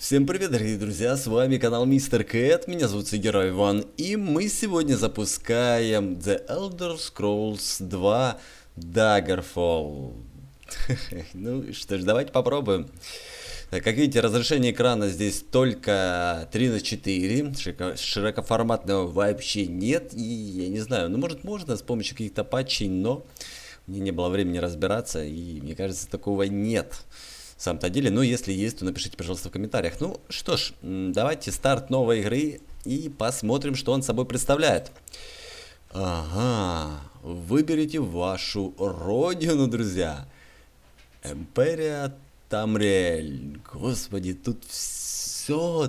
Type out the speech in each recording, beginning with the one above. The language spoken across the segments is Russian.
Всем привет, дорогие друзья, с вами канал Мистер Кэт, меня зовут Герой Иван, и мы сегодня запускаем The Elder Scrolls 2 Daggerfall. Ну что ж, давайте попробуем. Как видите, разрешение экрана здесь только 3:4, широкоформатного вообще нет, и я не знаю, ну может можно с помощью каких-то патчей, но мне не было времени разбираться, и мне кажется, такого нет. В самом-то деле, ну если есть, то напишите, пожалуйста, в комментариях. Ну что ж, давайте старт новой игры и посмотрим, что он собой представляет. Ага, выберите вашу родину, друзья. Империя Тамриэль. Господи, тут все.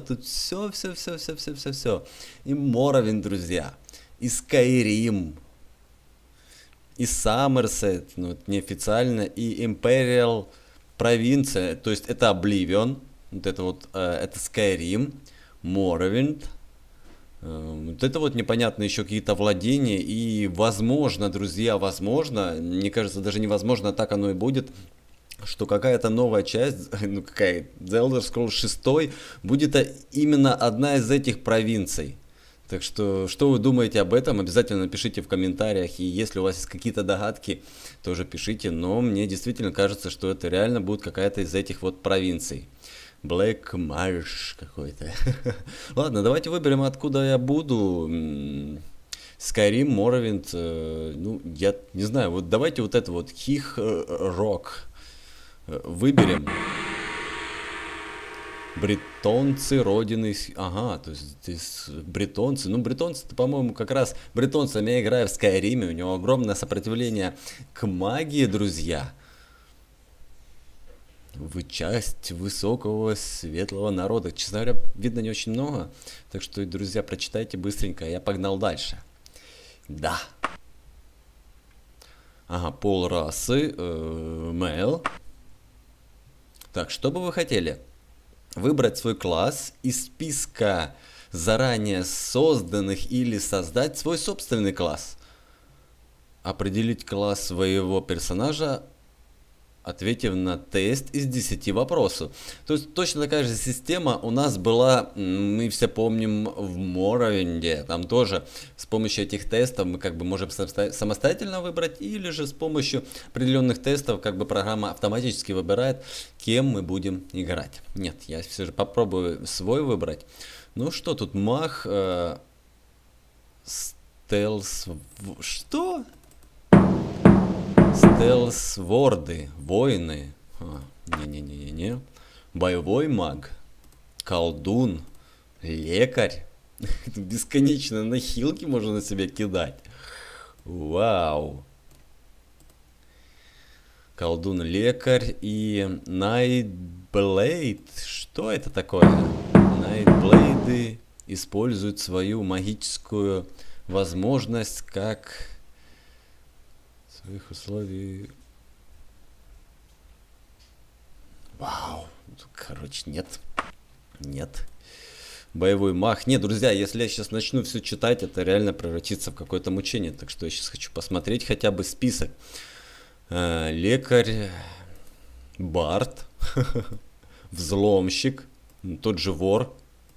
И Моровин, друзья. И Скайрим. И Саммерсет, ну это неофициально. И Империал провинция, то есть это Обливион. Вот это вот, это Скайрим. Моровинд. Вот это вот непонятно еще какие-то владения. И возможно, друзья, возможно, мне кажется, даже невозможно, так оно и будет, что какая-то новая часть, ну какая, The Elder Scrolls 6 будет именно одна из этих провинций. Так что вы думаете об этом, обязательно напишите в комментариях, и если у вас есть какие-то догадки, тоже пишите, но мне действительно кажется, что это реально будет какая-то из этих вот провинций. Black Marsh какой-то. Ладно, давайте выберем, откуда я буду. Skyrim, Morrowind, ну, я не знаю, вот давайте вот это вот, Хих Рок выберем. Бретонцы, родины... Ага, то есть здесь бретонцы. Ну, бретонцы-то, по-моему, как раз бретонцами я играю в Скайриме. У него огромное сопротивление к магии, друзья. Вы часть высокого светлого народа. Честно говоря, видно не очень много. Так что, друзья, прочитайте быстренько. Я погнал дальше. Да. Ага, пол расы. Male. Так, что бы вы хотели? Выбрать свой класс из списка заранее созданных или создать свой собственный класс. Определить класс своего персонажа, ответив на тест из 10 вопросов. То есть точно такая же система у нас была, мы все помним, в Моровинде. Там тоже с помощью этих тестов мы как бы можем самостоятельно выбрать, или же с помощью определенных тестов как бы программа автоматически выбирает, кем мы будем играть. Нет, я все же попробую свой выбрать. Ну что тут, маг, стелс... Что? Стелс-ворды, воины. Не-не-не-не. Боевой маг. Колдун. Лекарь. Бесконечно на хилки можно на себя кидать. Вау. Колдун, лекарь и Nightblade. Что это такое? Nightblade используют свою магическую возможность как... своих условий. Вау. Короче, нет. Нет. Боевой маг. Нет, друзья, если я сейчас начну все читать, это реально превратится в какое-то мучение. Так что я сейчас хочу посмотреть хотя бы список. Лекарь. Бард. Взломщик. Тот же вор.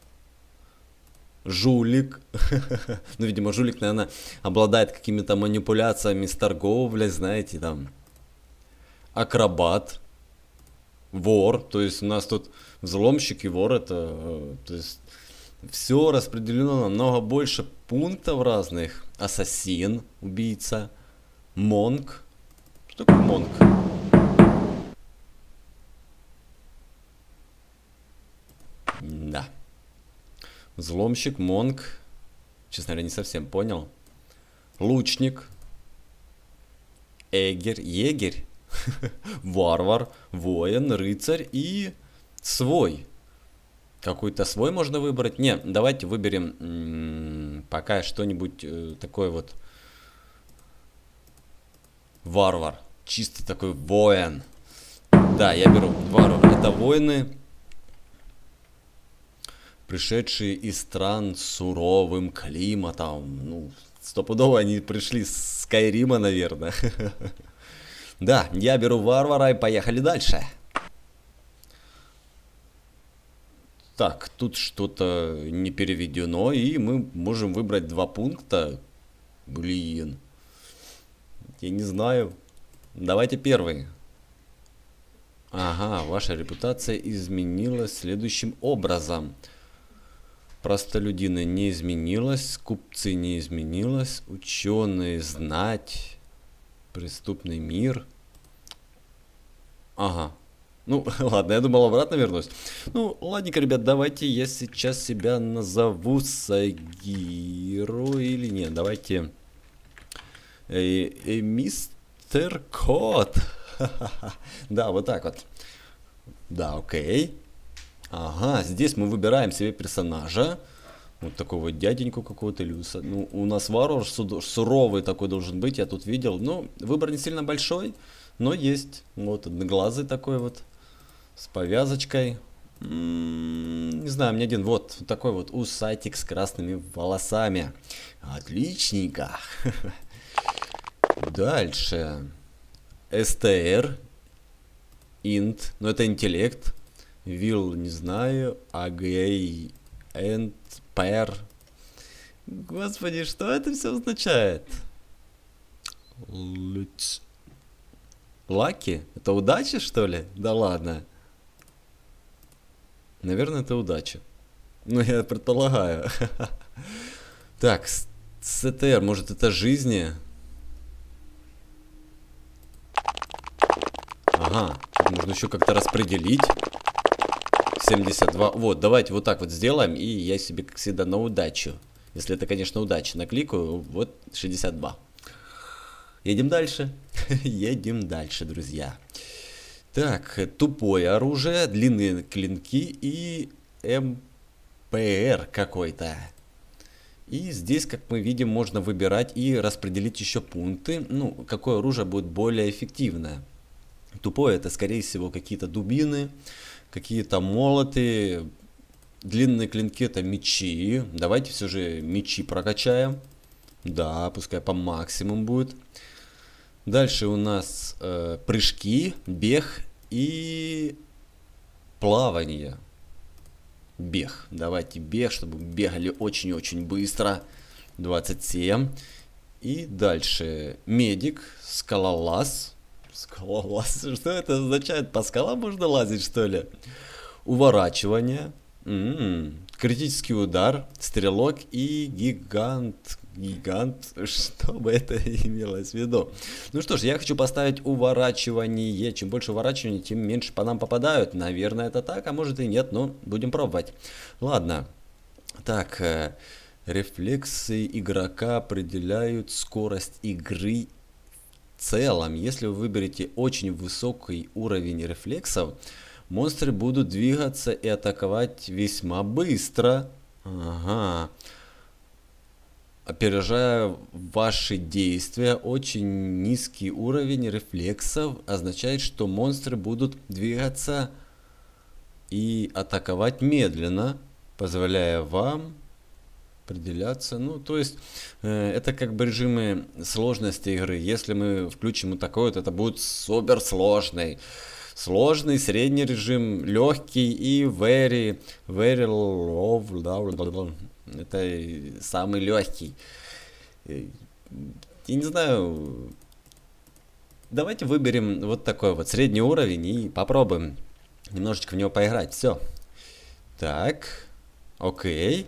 Жулик. Ну, видимо, жулик, наверное, обладает какими-то манипуляциями с торговлей, знаете, там. Акробат. Вор. То есть у нас тут взломщик и вор. Это, то есть, все распределено намного больше пунктов разных. Ассасин. Убийца. Монк. Что такое монк? Да. Взломщик, монк. Честно говоря, не совсем понял. Лучник. Эгер, егерь. Варвар, воин, рыцарь и свой. Какой-то свой можно выбрать. Не, давайте выберем пока что-нибудь такое вот. Варвар. Чисто такой воин. Да, я беру варвар. Это воины, пришедшие из стран с суровым климатом. Ну, стопудово они пришли с Скайрима, наверное. Да, я беру варвара и поехали дальше. Так, тут что-то не переведено, и мы можем выбрать два пункта. Блин, я не знаю. Давайте первый. Ага, ваша репутация изменилась следующим образом. Простолюдины не изменилась, купцы не изменилась, ученые знать, преступный мир. Ага. Ну, ладно, я думал, обратно вернусь. Ну, ладненько, ребят, давайте я сейчас себя назову Сагиру или нет. Давайте мистер Кот. Да, вот так вот. Да, окей. Ага, здесь мы выбираем себе персонажа. Вот такого дяденьку какого-то или ну, у нас варвар суровый такой должен быть, я тут видел. Ну, выбор не сильно большой, но есть. Вот одноглазый такой вот. С повязочкой. Не знаю, мне один вот такой вот усатик с красными волосами. Отличненько. Дальше. СТР. Инт. Ну, это интеллект. Will, не знаю. Агей. Энд. Пэр. Господи, что это все означает? Лаки? Это удача, что ли? Да ладно. Наверное, это удача. Ну, я предполагаю. Так, СТР, может, это жизни? Ага, можно еще как-то распределить. 72. Вот, давайте вот так вот сделаем, и я себе, как всегда, на удачу. Если это, конечно, удача. Накликаю, вот 62. Едем дальше. Едем дальше, друзья. Так, тупое оружие, длинные клинки и МПР какой-то. И здесь, как мы видим, можно выбирать и распределить еще пункты. Ну, какое оружие будет более эффективное. Тупое это, скорее всего, какие-то дубины, какие-то молоты. Длинные клинки это мечи. Давайте все же мечи прокачаем. Да, пускай по максимуму будет. Дальше у нас прыжки, бег и плавание. Бег. Давайте бег, чтобы бегали очень-очень быстро. 27. И дальше медик, скалолаз. Скалолаз. Что это означает? По скалам можно лазить, что ли? Уворачивание. Критический удар, стрелок и гигант. Гигант, что бы это имелось в виду? Ну что ж, я хочу поставить уворачивание. Чем больше уворачивания, тем меньше по нам попадают. Наверное, это так, а может и нет, но будем пробовать. Ладно. Так, рефлексы игрока определяют скорость игры в целом. Если вы выберете очень высокий уровень рефлексов, монстры будут двигаться и атаковать весьма быстро. Ага. Опережая ваши действия, очень низкий уровень рефлексов означает, что монстры будут двигаться и атаковать медленно, позволяя вам определяться. Ну, то есть, это как бы режимы сложности игры. Если мы включим вот такой вот, это будет супер сложный. Сложный, средний режим, легкий и very low. Это самый легкий. Я не знаю. Давайте выберем вот такой вот средний уровень и попробуем немножечко в него поиграть. Все. Так. Окей.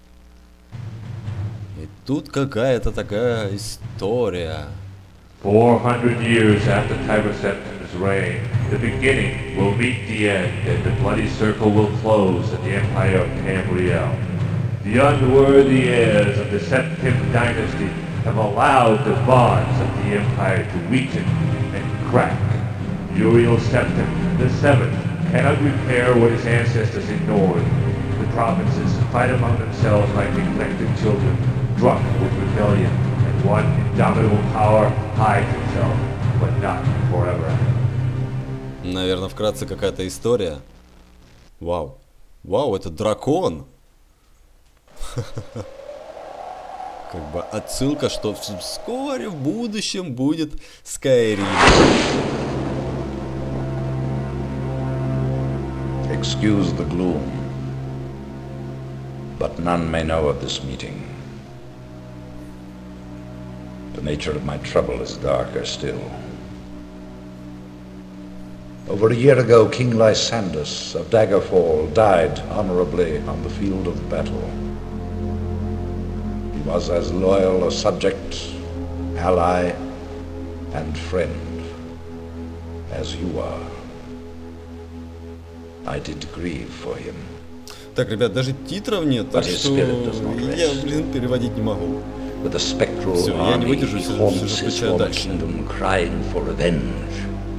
И тут какая-то такая история. 400 years after Tiber Septim's reign, the beginning will meet the end, and the bloody circle will close at the Empire of Tamriel. The unworthy heirs of the Septim dynasty have allowed the bonds of the Empire to weaken and crack. Uriel Septim, the Seventh, cannot repair what his ancestors ignored. The provinces fight among themselves like neglected children, drunk with rebellion. One indomitable power hides itself, but not forever. Наверное, вкратце какая-то история. Вау. Вау, это дракон. Как бы отсылка, что вскоре в будущем будет Skyrim. Excuse the gloom. but none may know of this meeting. The nature of my trouble is darker still. Over a year ago, King Lysandus of Daggerfall died honorably on the field of battle. He was as loyal a subject, ally, and friend as you are. I did grieve for him. Так, ребят, даже титров нет, так что я, переводить не могу. With a spectral Все, я не army, выдержу, he все haunts his включаю former дальше. kingdom, crying for revenge.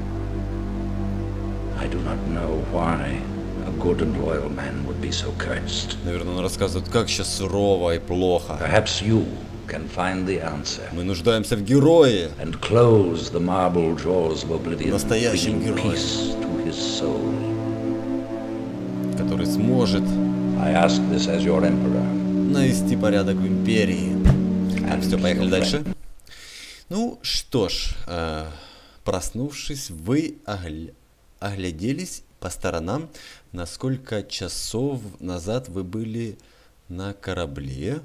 I do not know why a good and loyal man would be so cursed. Наверное, он рассказывает, как сейчас сурово и плохо. Perhaps you can find the answer Мы нуждаемся в герое. and close the marble jaws of oblivion, Настоящем bringing герое. peace to his soul. Который сможет I ask this as your emperor. навести порядок в империи. Так, все, поехали your дальше. friend. Ну что ж, проснувшись, вы огляделись по сторонам, на сколько часов назад вы были на корабле,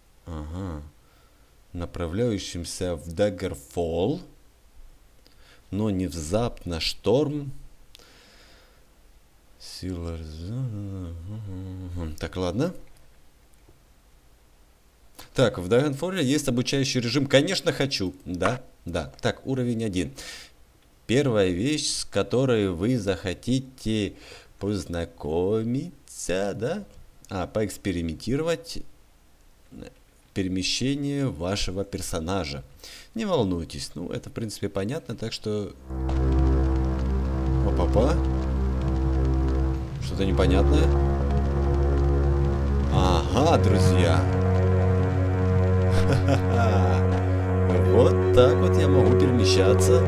направляющемся в Daggerfall, но внезапно шторм. Так, ладно. Так, в Daggerfall есть обучающий режим. Конечно, хочу. Да, да. Так, уровень 1. Первая вещь, с которой вы захотите познакомиться, да? Поэкспериментировать перемещение вашего персонажа. Не волнуйтесь. Ну, это, в принципе, понятно. Так что... Опа-па. Что-то непонятное. Ага, друзья. Вот так вот я могу перемещаться.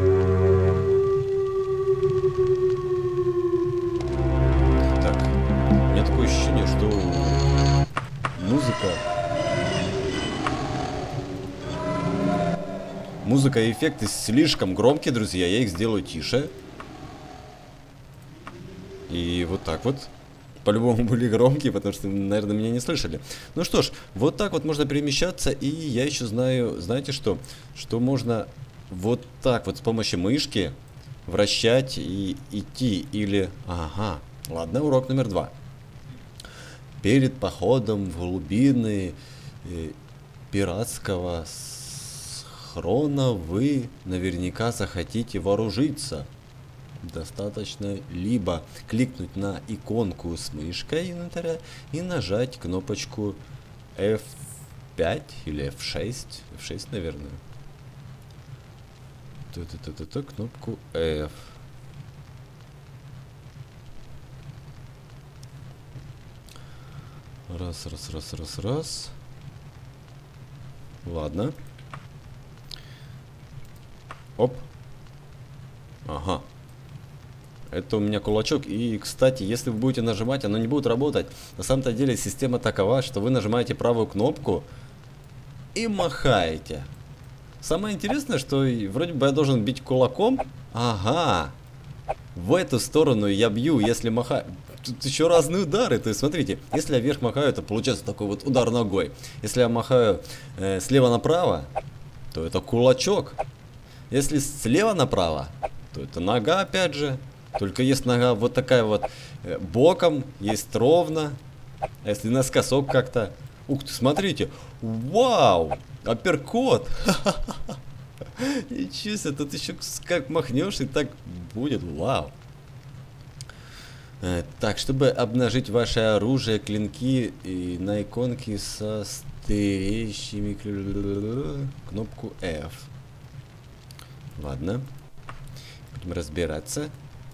Так, у меня такое ощущение, что музыка и эффекты слишком громкие, друзья. Я их сделаю тише. И вот так вот. По-любому были громкие, потому что, наверное, меня не слышали. Ну что ж, вот так вот можно перемещаться. И я еще знаю, знаете что? Что можно вот так вот с помощью мышки вращать и идти. Или... Ага, ладно, урок номер 2. Перед походом в глубины пиратского схрона вы наверняка захотите вооружиться. Достаточно либо кликнуть на иконку с мышкой инвентаря и нажать кнопочку F5 или F6. F6, наверное. Кнопку F. Раз. Ладно. Оп. Ага. Это у меня кулачок. И, кстати, если вы будете нажимать, оно не будет работать. На самом-то деле система такова, что вы нажимаете правую кнопку и махаете. Самое интересное, что вроде бы я должен бить кулаком. Ага. В эту сторону я бью, если махаю. Тут еще разные удары. То есть, смотрите, если я вверх махаю, это получается такой вот удар ногой. Если я махаю слева направо, то это кулачок. Если слева направо, то это нога опять же. Только есть нога вот такая вот боком, есть ровно. А если наскосок как-то... Ух ты, смотрите. Вау! Апперкот! Ничего себе, тут еще как махнешь и так будет. Вау! Так, чтобы обнажить ваше оружие, клинки и на иконке со стырящими кнопку F. Ладно. Будем разбираться.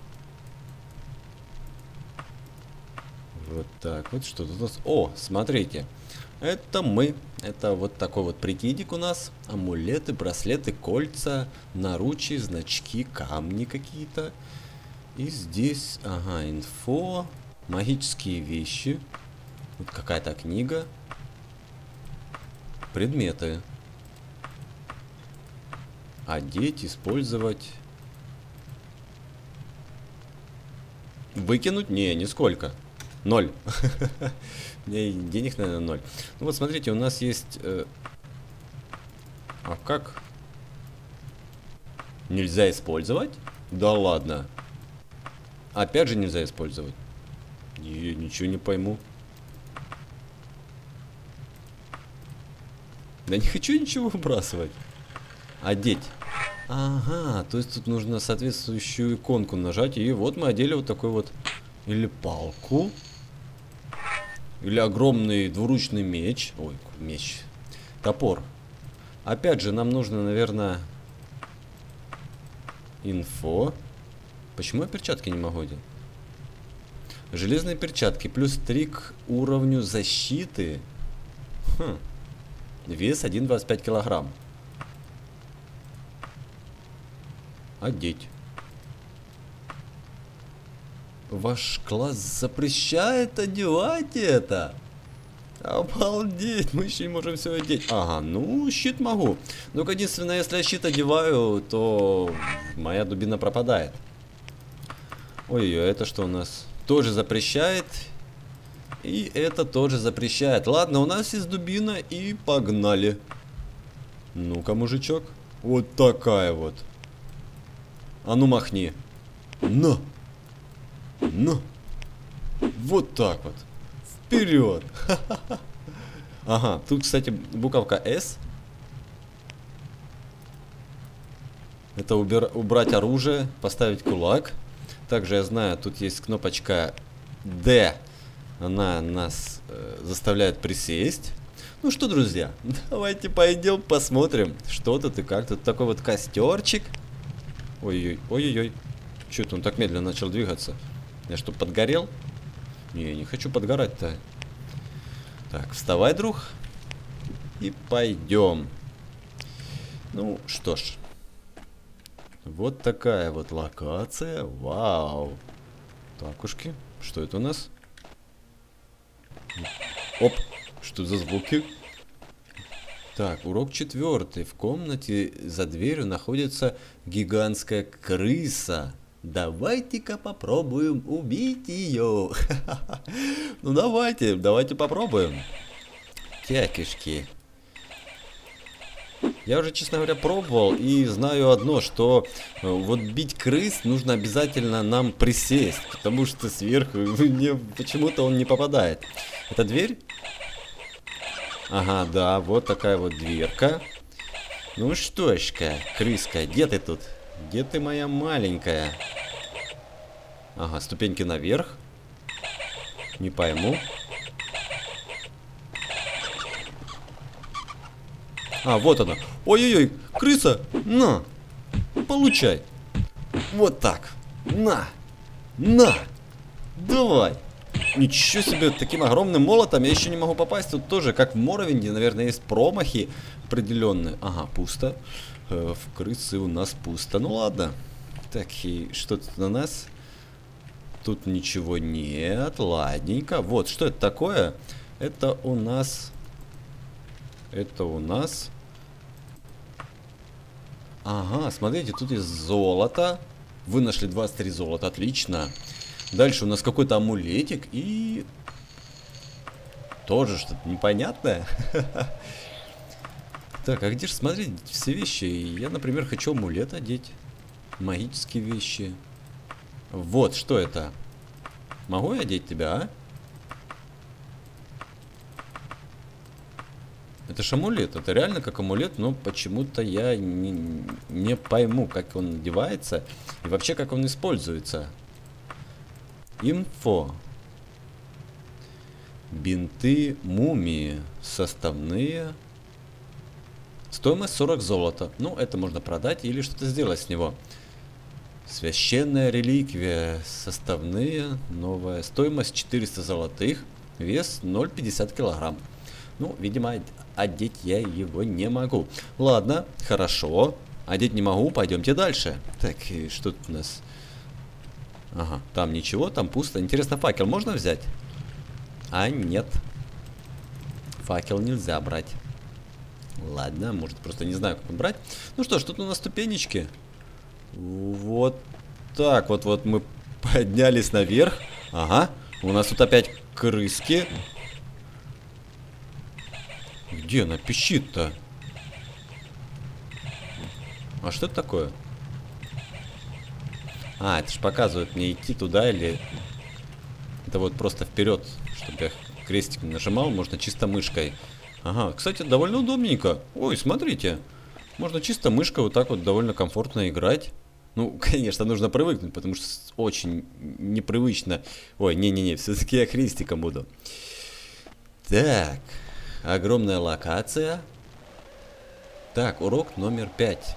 Вот так вот, что тут у нас... О, смотрите. Это мы. Это вот такой вот прикидик у нас. Амулеты, браслеты, кольца, наручи, значки, камни какие-то. И здесь, ага, инфо, магические вещи. Вот какая-то книга. Предметы. Одеть, использовать. Выкинуть? Не, нисколько. 0. У меня денег, наверное, 0. Ну вот, смотрите, у нас есть... А как? Нельзя использовать? Да ладно. Опять же нельзя использовать. Я ничего не пойму. Да не хочу ничего выбрасывать. Одеть. Ага, то есть тут нужно соответствующую иконку нажать. И вот мы одели вот такой вот... Или палку. Или огромный двуручный меч. Ой, меч. Топор. Опять же, нам нужно, наверное... Инфо. Почему я перчатки не могу одеть? Железные перчатки. Плюс 3 к уровню защиты. Хм. Вес 1,25 килограмм. Одеть. Ваш класс запрещает одевать это. Обалдеть, мы еще не можем все одеть. Ага, ну щит могу. Только единственное, если я щит одеваю, то моя дубина пропадает. Ой-ой-ой, это что у нас? Тоже запрещает. И это тоже запрещает. Ладно, у нас есть дубина и погнали. Ну-ка, мужичок. Вот такая вот. А ну махни. На. На. Вот так вот. Вперед. Ага, тут, кстати, буковка S. Это убрать оружие, поставить кулак. Также я знаю, тут есть кнопочка D. Она нас заставляет присесть. Ну что, друзья, давайте пойдем посмотрим, что тут и как. Тут такой вот костерчик. Ой-ой-ой, ой-ой-ой. Чё это он так медленно начал двигаться? Я что, подгорел? Не, не хочу подгорать-то. Так, вставай, друг. И пойдем. Ну, что ж. Вот такая вот локация. Вау. Такушки. Что это у нас? Оп. Что за звуки? Так, урок 4. В комнате за дверью находится гигантская крыса. Давайте-ка попробуем убить ее. Ну давайте попробуем. Тякишки. Я уже, честно говоря, пробовал и знаю одно, что вот бить крыс нужно обязательно нам присесть, потому что сверху мне почему-то он не попадает. Это дверь? Ага, да, вот такая вот дверка. Ну что ж-ка, крыска, где ты тут? Где ты, моя маленькая? Ага, ступеньки наверх. Не пойму. А, вот она. Ой-ой-ой, крыса, на, получай. Вот так. На, давай. Ничего себе, таким огромным молотом я еще не могу попасть. Тут тоже, как в Моровинде, наверное, есть промахи определенные. Ага, пусто. В крысы у нас пусто. Ну ладно. Так, и что тут на нас? Тут ничего нет. Ладненько. Вот, что это такое? Это у нас... Ага, смотрите, тут есть золото. Вы нашли 23 золота, отлично. Дальше у нас какой-то амулетик и... Тоже что-то непонятное. Так, а где же смотреть все вещи? Я, например, хочу амулет одеть. Магические вещи. Вот, что это? Могу я одеть тебя, а? Это ж амулет, это реально как амулет, но почему-то я не пойму, как он одевается и вообще как он используется. Инфо. Бинты мумии. Составные. Стоимость 40 золота. Ну, это можно продать или что-то сделать с него. Священная реликвия. Составные. Новая. Стоимость 400 золотых. Вес 0,50 килограмм. Ну, видимо, одеть я его не могу. Ладно, хорошо. Одеть не могу, пойдемте дальше. Так, и что тут у нас? Ага, там ничего, там пусто. Интересно, факел можно взять? А, нет. Факел нельзя брать. Ладно, может, просто не знаю, как брать. Ну что ж, тут у нас ступенечки. Вот так вот мы поднялись наверх. Ага, У нас тут опять крыски. Где она пищит-то? А что это такое? А, это ж показывает мне идти туда или... Это вот просто вперед, чтобы я крестик нажимал, можно чисто мышкой. Ага, кстати, довольно удобненько. Ой, смотрите. Можно чисто мышкой вот так вот довольно комфортно играть. Ну, конечно, нужно привыкнуть, потому что очень непривычно. Ой, не-не-не, все-таки я крестиком буду. Так, огромная локация. Так, урок номер 5.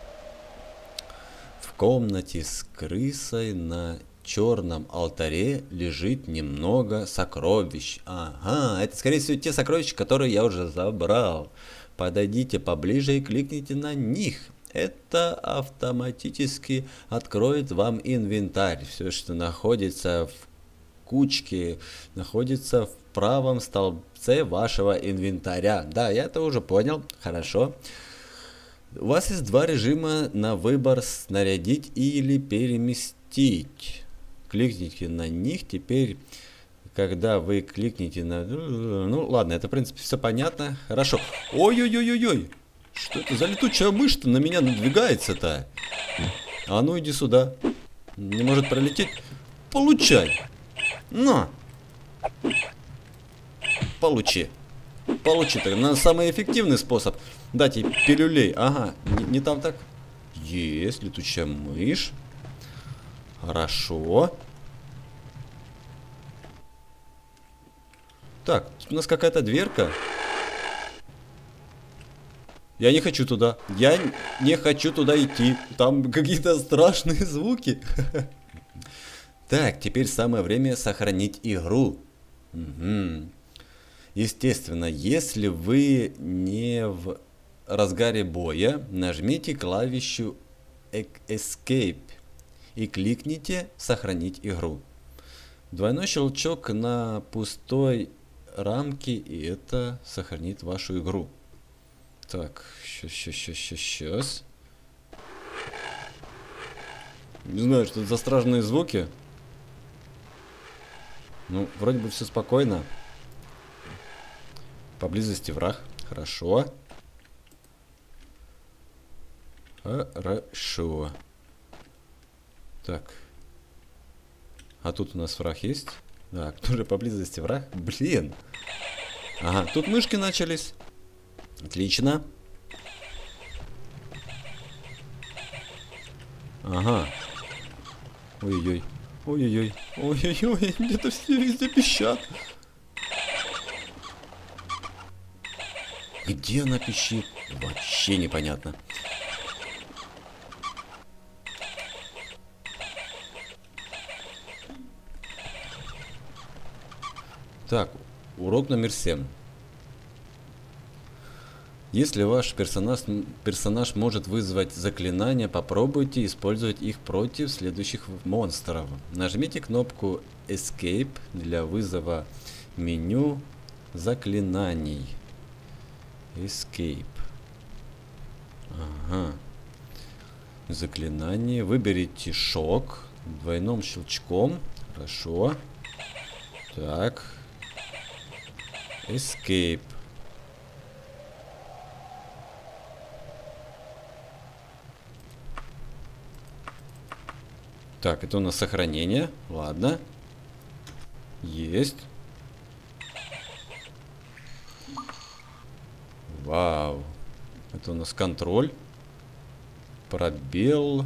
В комнате с крысой на черном алтаре лежит немного сокровищ. Ага, это скорее всего те сокровища, которые я уже забрал. Подойдите поближе и кликните на них. Это автоматически откроет вам инвентарь. Все, что находится в кучке, находится в правом столбце вашего инвентаря. Да, я это уже понял. Хорошо. У вас есть два режима на выбор: снарядить или переместить. Кликните на них. Теперь, когда вы кликните на... Ну, ладно, это, в принципе, все понятно. Хорошо. Ой-ой-ой-ой-ой. Что это за летучая мышь-то на меня надвигается-то? А ну, иди сюда. Не может пролететь. Получай. На. Получи. Получи. Это самый эффективный способ дать ей пилюлей. Ага, не там так. Есть летучая мышь. Хорошо. Так, у нас какая-то дверка. Я не хочу туда. Я не хочу туда идти. Там какие-то страшные звуки. Так, теперь самое время сохранить игру. Угу. Естественно, если вы не в разгаре боя, нажмите клавишу Escape и кликните «Сохранить игру». Двойной щелчок на пустой рамке, и это сохранит вашу игру. Так, сейчас. Не знаю, что это за страшные звуки. Ну, вроде бы все спокойно. Поблизости враг. Хорошо. Хорошо. Так. А тут у нас враг есть? Так, тоже поблизости враг. Блин. Ага, тут мышки начались. Отлично. Ага. Ой-ой-ой. Ой-ой-ой. Ой-ой-ой. Где-то все везде пищат. Где она пищит? Вообще непонятно. Так, урок номер 7. Если ваш персонаж может вызвать заклинания, попробуйте использовать их против следующих монстров. Нажмите кнопку Escape для вызова меню заклинаний. Escape. Ага. Заклинание. Выберите шок двойным щелчком. Хорошо. Так. Escape. Так, это у нас сохранение. Ладно. Есть. Вау. Это у нас контроль. Пробел.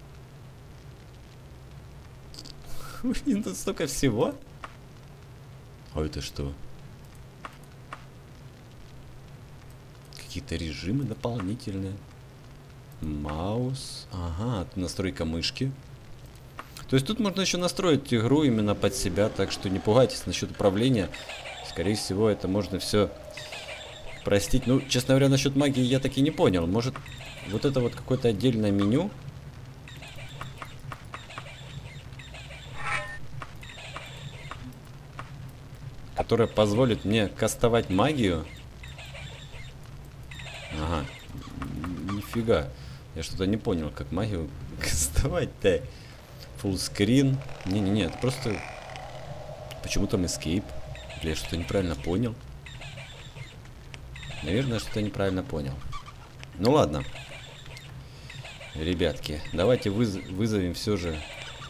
Блин, тут столько всего. А это что? Какие-то режимы дополнительные. Маус. Ага, настройка мышки. То есть тут можно еще настроить игру именно под себя, так что не пугайтесь насчет управления. Скорее всего, это можно все простить. Ну, честно говоря, насчет магии я так и не понял. Может, вот это вот какое-то отдельное меню? Которое позволит мне кастовать магию? Ага. Нифига. Я что-то не понял, как магию кастовать-то. Фуллскрин. Не-не-не, это просто Почему там escape? Или я что-то неправильно понял? Наверное, что-то неправильно понял. Ну ладно. Ребятки, давайте вызовем все же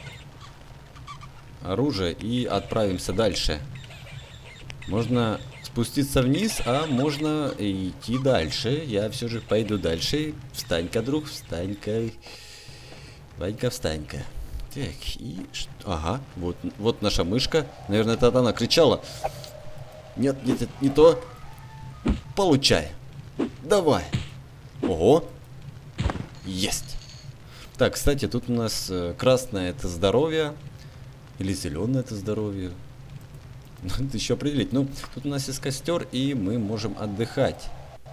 оружие и отправимся дальше. Можно спуститься вниз, а можно идти дальше. Я все же пойду дальше. Встань-ка, друг, встань-ка. Ванька, встань-ка. Так, и... Ага, вот наша мышка. Наверное, это она кричала. Нет, нет, это не то. Получай. Давай. Ого. Есть. Так, кстати, тут у нас красное это здоровье. Или зеленое это здоровье. Надо еще определить. Ну, тут у нас есть костер, и мы можем отдыхать.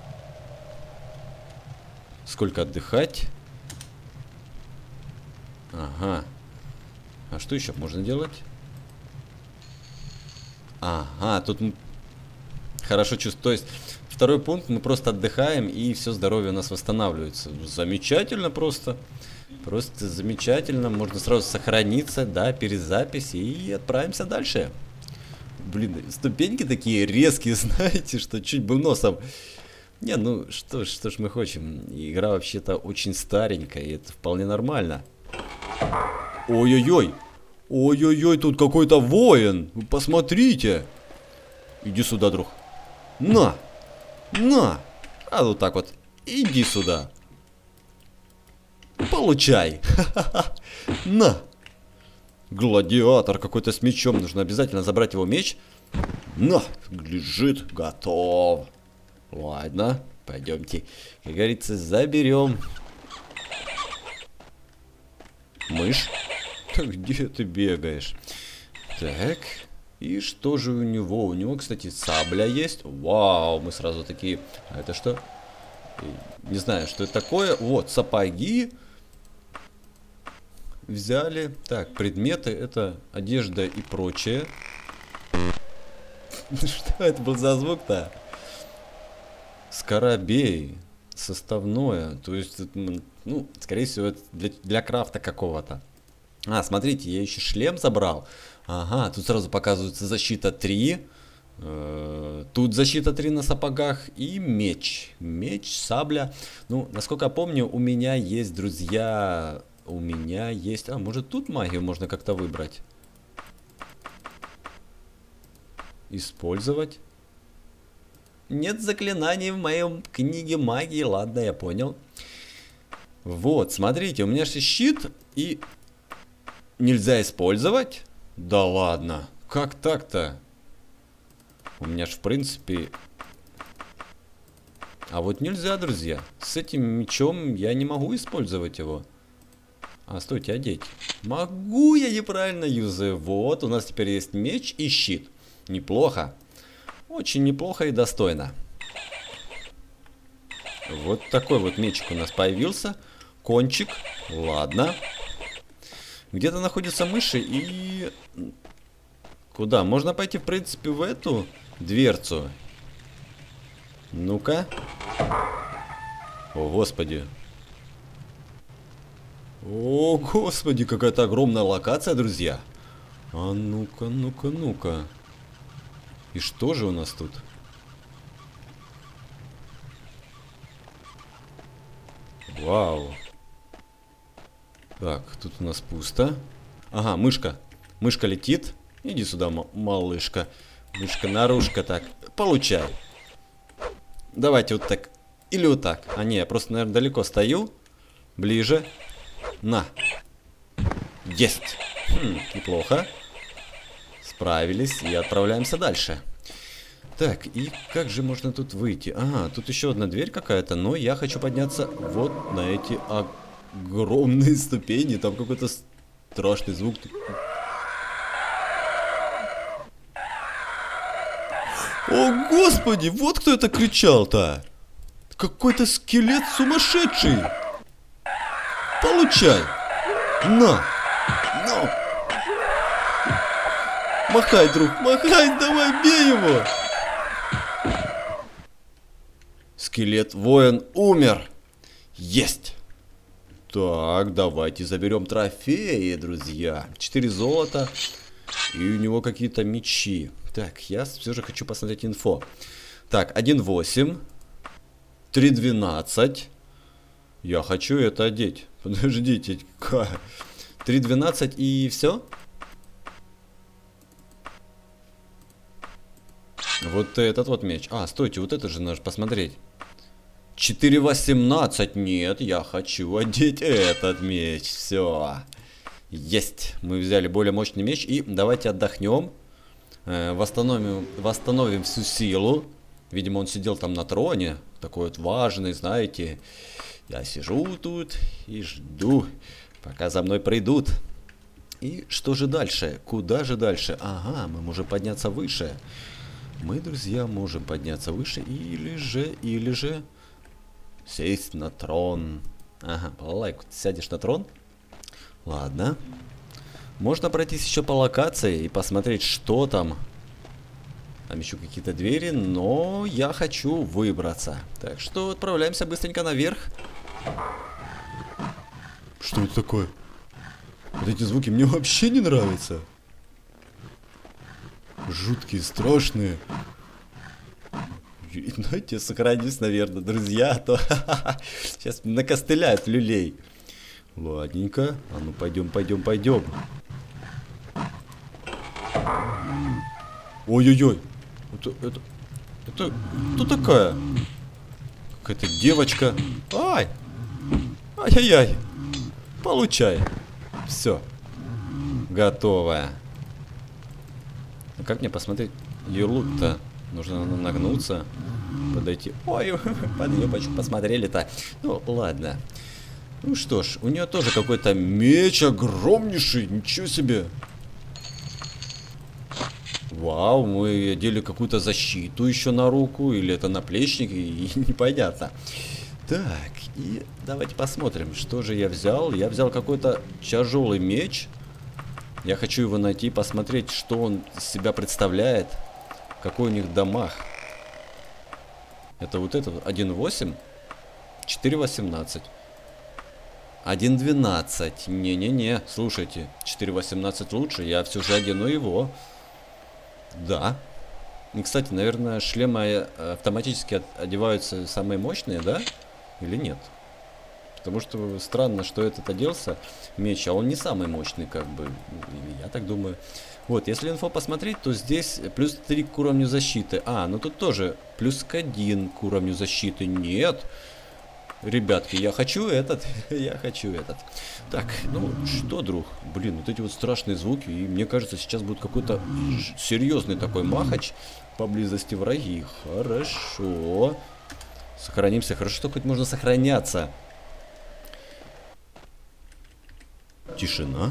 Сколько отдыхать? Ага. А что еще можно делать? Ага, тут хорошо чувствую. То есть, второй пункт, мы просто отдыхаем, и все здоровье у нас восстанавливается. Замечательно просто. Просто замечательно. Можно сразу сохраниться, да, перезапись, и отправимся дальше. Блин, ступеньки такие резкие, знаете, что чуть бы носом... Не, ну, что ж мы хотим. Игра вообще-то очень старенькая, и это вполне нормально. Ой-ой-ой. Ой-ой-ой, тут какой-то воин. Вы посмотрите. Иди сюда, друг. На. На. А вот так вот. Иди сюда. Получай. На. Гладиатор какой-то с мечом. Нужно обязательно забрать его меч. На. Лежит. Готов. Ладно. Пойдемте. Как говорится, заберем. Мышь. Где ты бегаешь? Так. И что же у него? У него, кстати, сабля есть. Вау, мы сразу такие... А это что? Не знаю, что это такое. Вот, сапоги. Взяли. Так, предметы. Это одежда и прочее. Что это был за звук-то? Скоробей. Составное. То есть, ну, скорее всего, это для крафта какого-то. А, смотрите, я еще шлем забрал. Ага, тут сразу показывается защита 3. Тут защита 3 на сапогах. И меч. Меч, сабля. Ну, насколько я помню, у меня есть, друзья... У меня есть... А, может тут магию можно как-то выбрать? Использовать? Нет заклинаний в моем книге магии. Ладно, я понял. Вот, смотрите, у меня же щит и... Нельзя использовать? Да ладно. Как так-то? У меня ж в принципе... А вот нельзя, друзья. С этим мечом я не могу использовать его. А, стойте, одеть. Могу, я неправильно юзаю. Вот, у нас теперь есть меч и щит. Неплохо. Очень неплохо и достойно. Вот такой вот мечик у нас появился. Кончик. Ладно. Где-то находятся мыши и... Куда? Можно пойти, в принципе, в эту дверцу. Ну-ка. О, господи. О, господи, какая-то огромная локация, друзья. А ну-ка, ну-ка, ну-ка. И что же у нас тут? Вау. Так, тут у нас пусто. Ага, мышка. Мышка летит. Иди сюда, малышка. Мышка-нарушка, так. Получай. Давайте вот так. Или вот так. А не, я просто, наверное, далеко стою. Ближе. На. Есть. Неплохо. Справились и отправляемся дальше. Так, и как же можно тут выйти? Ага, тут еще одна дверь какая-то, но я хочу подняться вот на эти огромные ступени. Там какой-то страшный звук. О, господи, вот кто это кричал-то. Какой-то скелет сумасшедший. Получай. На. На. Махай, друг, махай, давай, бей его. Скелет-воин умер. Есть. Так, давайте заберем трофеи, друзья. 4 золота. И у него какие-то мечи. Так, я все же хочу посмотреть инфо. Так, 1.8. 3.12. Я хочу это одеть. Подождите. 3.12 и все? Вот этот вот меч. А, стойте, вот это же надо посмотреть. 4.18. Нет, я хочу одеть этот меч. Все. Есть. Мы взяли более мощный меч. И давайте отдохнем. Восстановим всю силу. Видимо, он сидел там на троне. Такой вот важный, знаете. Я сижу тут и жду, пока за мной придут. И что же дальше? Куда же дальше? Ага, мы можем подняться выше. Мы, друзья, можем подняться выше. Или же сесть на трон. Ага, балалайку, ты сядешь на трон? Ладно. Можно пройтись еще по локации и посмотреть, что там. Там еще какие-то двери, но я хочу выбраться. Так что отправляемся быстренько наверх. Что это такое? Вот эти звуки мне вообще не нравятся. Жуткие, страшные. Знаете, сохранюсь, наверное, друзья, а то сейчас накостыляют люлей. Ладненько. А ну пойдем. Ой-ой-ой. Это кто такая? Какая-то девочка. Ай! Ай-яй-яй. Получай. Все. Готово. А как мне посмотреть ее лут-то? Нужно нагнуться, подойти. Ой, под юбочку посмотрели-то. Ну, ладно. Ну что ж, у нее тоже какой-то меч огромнейший. Ничего себе. Вау, мы одели какую-то защиту еще на руку. Или это наплечник, и непонятно. Так, и давайте посмотрим, что же я взял. Я взял какой-то тяжелый меч. Я хочу его найти, посмотреть, что он из себя представляет. Какой у них дамаг. Это вот это 1.8. 4.18. 1.12. Не-не-не, слушайте. 4.18 лучше, я все же одену его. Да. И, кстати, наверное, шлемы автоматически одеваются самые мощные, да? Или нет? Потому что странно, что этот оделся меч, а он не самый мощный, как бы. Я так думаю. Вот, если инфо посмотреть, то здесь плюс 3 к уровню защиты. А, ну тут тоже плюс 1 к уровню защиты. Нет. Ребятки, я хочу этот. Я хочу этот. Так, ну что, друг? Блин, вот эти вот страшные звуки. И мне кажется, сейчас будет какой-то серьезный такой махач. Поблизости враги. Хорошо. Сохранимся. Хорошо, что хоть можно сохраняться. Тишина.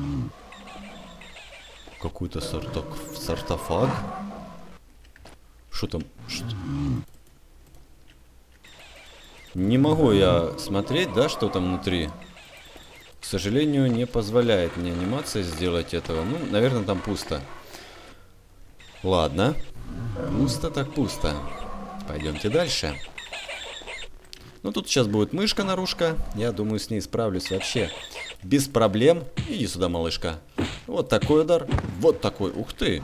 Какой-то сартофаг. Что там? Не могу я смотреть, да, что там внутри. К сожалению, не позволяет мне анимация сделать этого. Ну, наверное, там пусто. Ладно. Пусто так пусто. Пойдемте дальше. Ну, тут сейчас будет мышка-нарушка. Я думаю, с ней справлюсь вообще без проблем. Иди сюда, малышка. Вот такой удар. Вот такой. Ух ты.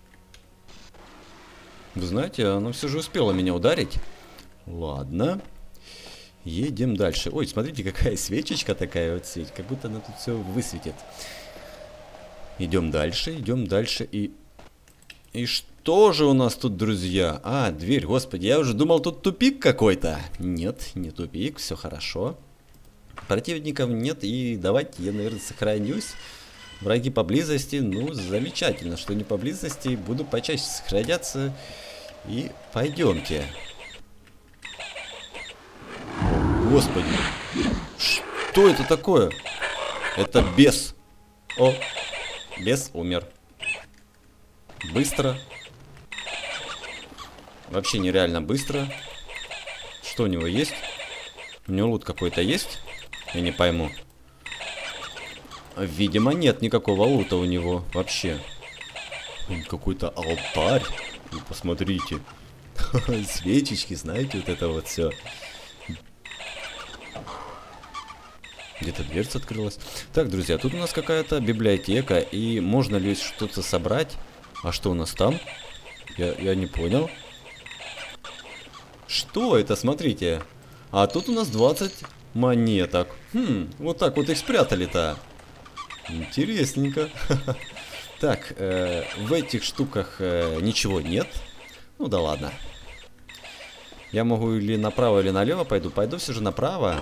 Вы знаете, она все же успела меня ударить. Ладно. Едем дальше. Ой, смотрите, какая свечечка такая вот сеть. Как будто она тут все высветит. Идем дальше и... И что же у нас тут, друзья? А, дверь, господи, я уже думал, тут тупик какой-то. Нет, не тупик, все хорошо. Противников нет, и давайте я, наверное, сохранюсь. Враги поблизости, ну, замечательно, что не поблизости. Буду почаще сохраняться. И пойдемте. О, господи. Что это такое? Это бес. О, бес умер. Быстро. Вообще нереально быстро. Что у него есть? У него лут какой-то есть? Я не пойму. Видимо, нет никакого лута у него вообще. Какой-то алтарь. Вы посмотрите. Свечечки, знаете, вот это вот все. Где-то дверца открылась. Так, друзья, тут у нас какая-то библиотека. И можно ли что-то собрать? А что у нас там? Я не понял. Что это? Смотрите. А тут у нас 20 монеток. Вот так вот их спрятали-то. Интересненько. Так, в этих штуках ничего нет. Ну да ладно. Я могу или направо, или налево пойду. Пойду все же направо.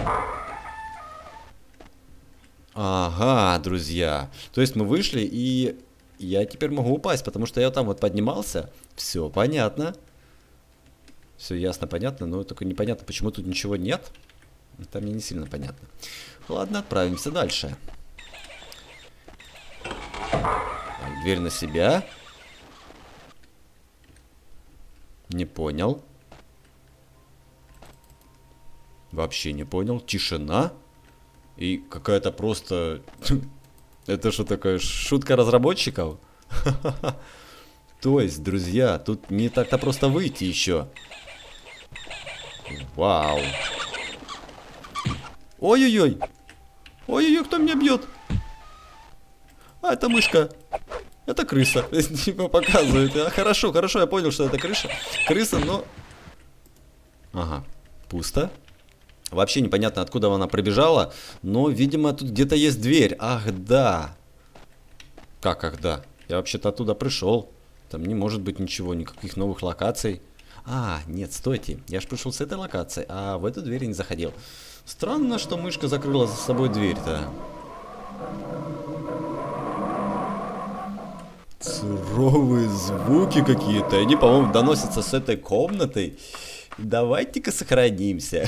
Ага, друзья. То есть мы вышли, и я теперь могу упасть, потому что я там вот поднимался. Все понятно. Все ясно, понятно, но только непонятно, почему тут ничего нет. Это мне не сильно понятно. Ладно, отправимся дальше. Так, дверь на себя. Не понял. Вообще не понял. Тишина. И какая-то просто... Это что такое? Шутка разработчиков? То есть, друзья, тут не так-то просто выйти еще. Вау. Ой-ой-ой. Ой-ой-ой, кто меня бьет? А, это мышка. Это крыса. Типа показывает. А, хорошо, хорошо, я понял, что это крыса, но... Ага, пусто. Вообще непонятно, откуда она пробежала, но, видимо, тут где-то есть дверь. Ах, да. Как, ах, да? Я вообще-то оттуда пришел. Там не может быть ничего, никаких новых локаций. А, нет, стойте. Я ж пришел с этой локации, а в эту дверь я не заходил. Странно, что мышка закрыла за собой дверь-то. Суровые звуки какие-то. Они, по-моему, доносятся с этой комнаты. Давайте-ка сохранимся.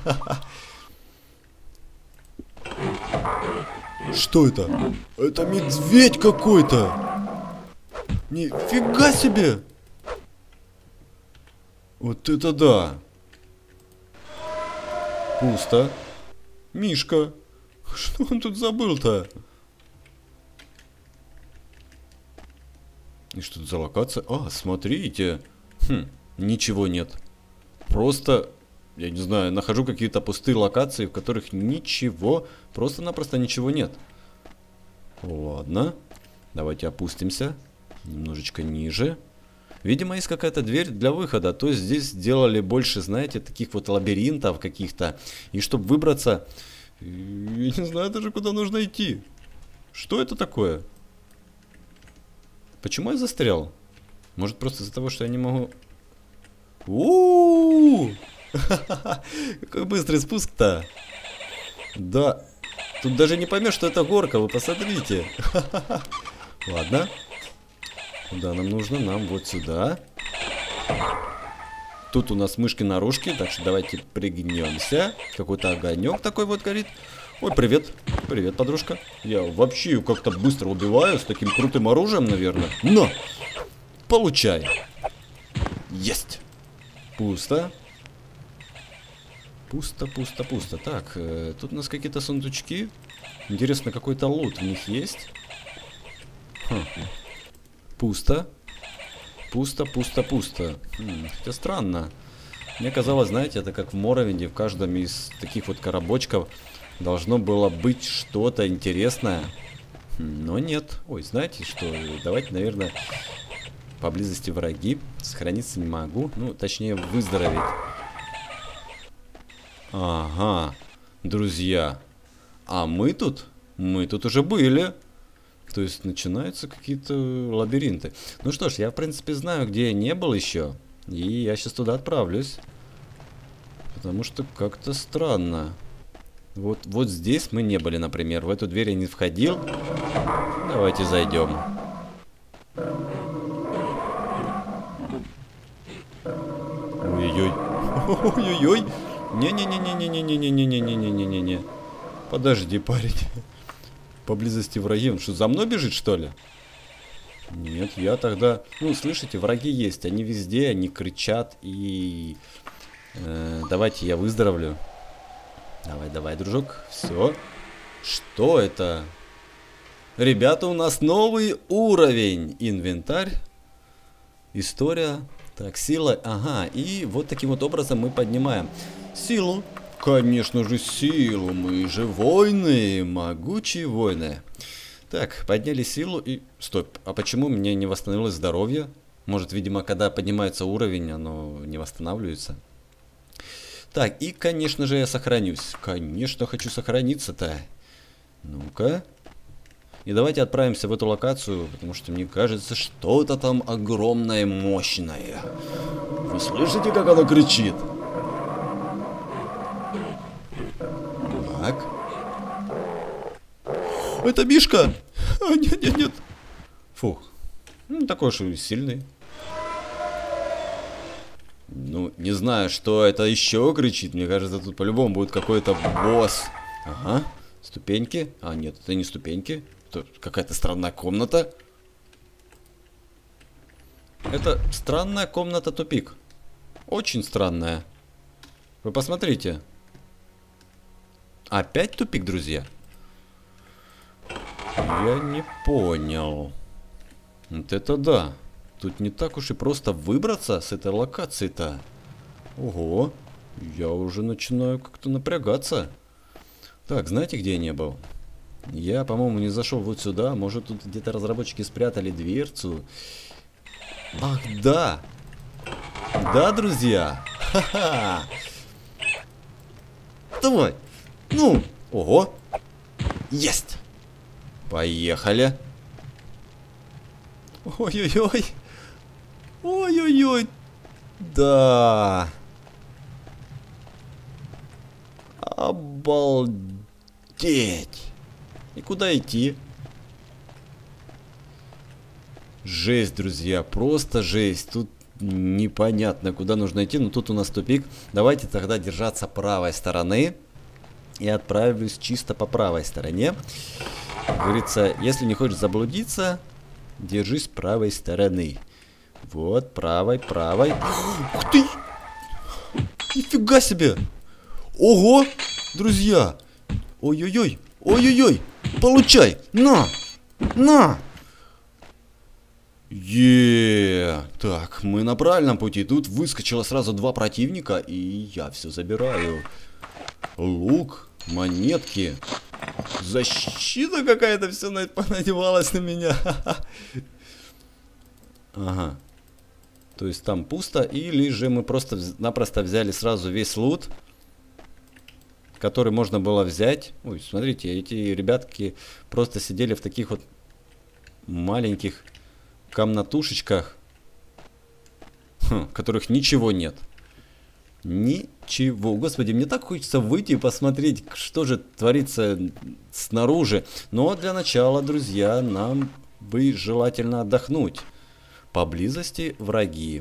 Что это? Это медведь какой-то. Нифига себе. Вот это да. Пусто. Мишка. Что он тут забыл-то? И что это за локация? А, смотрите. Ничего нет. Просто, я не знаю, нахожу какие-то пустые локации, в которых ничего, просто-напросто ничего нет. Ладно. Давайте опустимся. Немножечко ниже. Видимо, есть какая-то дверь для выхода. То есть здесь сделали больше, знаете, таких вот лабиринтов каких-то. И чтобы выбраться, я не знаю даже, куда нужно идти. Что это такое? Почему я застрял? Может, просто из-за того, что я не могу... У-у-у! Какой быстрый спуск-то! Да, тут даже не поймешь, что это горка, вы посмотрите. Ладно. Куда нам нужно? Нам вот сюда. Тут у нас мышки-наружки, так что давайте пригнемся. Какой-то огонек такой вот горит. Ой, привет. Привет, подружка. Я вообще ее как-то быстро убиваю с таким крутым оружием, наверное. Но! Получай. Есть. Пусто. Пусто, пусто, пусто. Так, тут у нас какие-то сундучки. Интересно, какой-то лут в них есть. Пусто. Пусто, пусто, пусто. Хотя странно. Мне казалось, знаете, это как в Моровинде. В каждом из таких вот коробочков должно было быть что-то интересное. Но нет. Ой, знаете что? Давайте, наверное... Поблизости враги. Сохраниться не могу. Ну, точнее, выздороветь. Ага. Друзья. А мы тут уже были. То есть начинаются какие-то лабиринты. Ну что ж, я в принципе знаю, где я не был еще. И я сейчас туда отправлюсь. Потому что как-то странно. Вот здесь мы не были, например. В эту дверь я не входил. Давайте зайдем. Ой-ой-ой. Ой-ой-ой. Не-не-не-не-не-не-не-не-не-не-не-не-не-не. Подожди, парень. Поблизости враги. Он что, за мной бежит, что ли? Нет, я тогда... Ну, слышите, враги есть. Они везде, они кричат. И... давайте я выздоровлю. Давай, давай, дружок. Все. Что это? Ребята, у нас новый уровень. Инвентарь. История. Так, сила. Ага. И вот таким вот образом мы поднимаем силу. конечно же, силу. Мы же воины, могучие воины. Так, подняли силу и... Стоп, а почему мне не восстановилось здоровье? Может, видимо, когда поднимается уровень, оно не восстанавливается. Так, и, конечно же, я сохранюсь. Конечно, хочу сохраниться-то. Ну-ка. И давайте отправимся в эту локацию, потому что мне кажется, что-то там огромное, мощное. Вы слышите, как оно кричит? Так. Это Мишка! А, нет, нет, нет. Фух. Ну, такой уж и сильный. Ну, не знаю, что это еще кричит. Мне кажется, тут по-любому будет какой-то босс. Ага. Ступеньки. А, нет, это не ступеньки. Это какая-то странная комната. Это странная комната-тупик. Очень странная. Вы посмотрите. Опять тупик, друзья? Я не понял. Вот это да. Тут не так уж и просто выбраться с этой локации-то. Ого. Я уже начинаю как-то напрягаться. Так, знаете, где я не был? Я, по-моему, не зашел вот сюда. Может, тут где-то разработчики спрятали дверцу. Ах, да. Да, друзья. Ха-ха. Давай. Ну. Ого. Есть. Поехали. Ой-ой-ой. Ой-ой-ой. Да. Обалдеть. И куда идти? Жесть, друзья. Просто жесть. Тут непонятно, куда нужно идти. Но тут у нас тупик. Давайте тогда держаться правой стороны. И отправлюсь чисто по правой стороне. Как говорится, если не хочешь заблудиться, держись правой стороны. Вот, правой, правой. Ух ты! Нифига себе! Ого! Друзья! Ой-ой-ой! Ой-ой-ой! Получай! На! На! Так, мы на правильном пути. Тут выскочило сразу два противника, и я все забираю. Лук, монетки. Защита какая-то все понадевалась на меня. Ага. То есть там пусто, или же мы просто-напросто взяли сразу весь лут, который можно было взять. Ой, смотрите, эти ребятки просто сидели в таких вот маленьких комнатушечках, в которых ничего нет. Ничего. Господи, мне так хочется выйти и посмотреть, что же творится снаружи. Но для начала, друзья, нам бы желательно отдохнуть. Поблизости враги.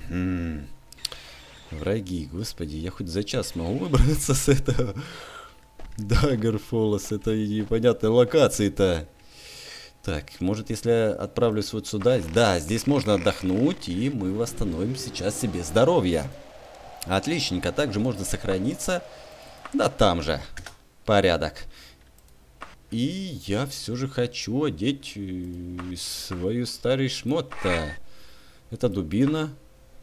Враги, господи, я хоть за час могу выбраться с этого Daggerfall, с этой непонятной локации-то. Так, может, если я отправлюсь вот сюда. Да, здесь можно отдохнуть, и мы восстановим сейчас себе здоровье. Отличненько, также можно сохраниться. Да там же. Порядок. И я все же хочу одеть свою старый шмот-то. Это дубина.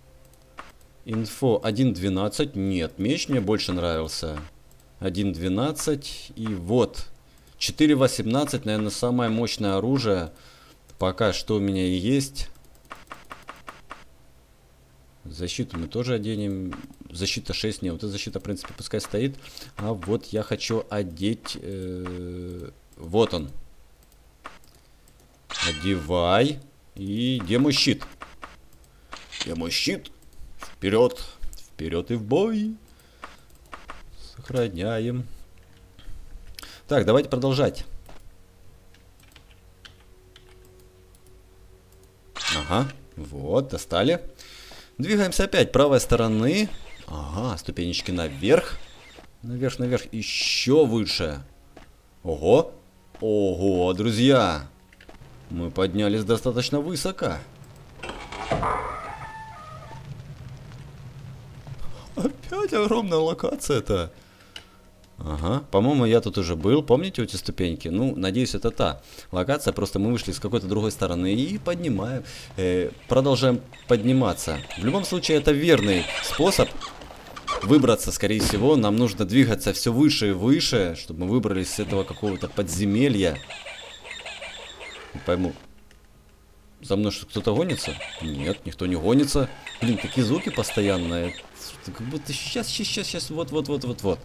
Инфо 1.12. Нет, меч мне больше нравился. 1.12. И вот. 4.18, наверное, самое мощное оружие. Пока что у меня и есть. Защиту мы тоже оденем. Защита 6, не, вот эта защита, в принципе, пускай стоит. А вот я хочу одеть... вот он. Одевай. И где мой щит? Где мой щит? Вперед. Вперед и в бой. Сохраняем. Так, давайте продолжать. Ага, вот, достали. Двигаемся опять правой стороны. Ага, ступенечки наверх. Наверх, наверх, еще выше. Ого, ого, друзья. Мы поднялись достаточно высоко. Опять огромная локация-то. Ага, по-моему, я тут уже был. Помните эти ступеньки? Ну, надеюсь, это та локация. Просто мы вышли с какой-то другой стороны и поднимаем. Продолжаем подниматься. В любом случае, это верный способ выбраться, скорее всего, нам нужно двигаться все выше и выше, чтобы мы выбрались с этого какого-то подземелья. Не пойму. За мной что, кто-то гонится? Нет, никто не гонится. Блин, такие звуки постоянные. Как будто сейчас, вот.